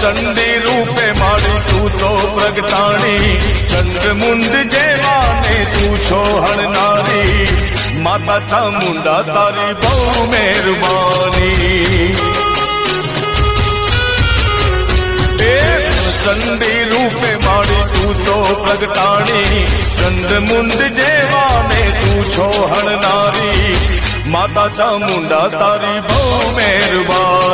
चंडी रूपे माड़ी तू तो प्रगटाणी, चंद्र मुंड जेवाने तू छो हरनारी, माता चामुंडा तारी बहु मेहरबानी। चंडी रूपे माड़ी तू तो प्रगटाणी, चंद्र मुंड जेवाने तू छो हरनारी, माता चामुंडा तारी बहु मेहरबानी।